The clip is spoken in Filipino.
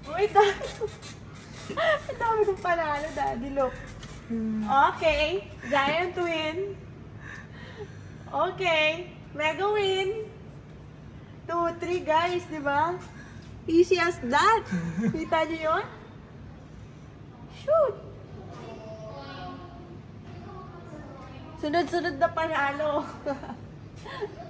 Wait, ang dami kong panalo, Daddy. Look. Okay. Giant win. Okay. Mega win. 2, 3, guys, di ba? Easy as that. Kita niyo yun? Shoot. Sunod-sunod na panalo.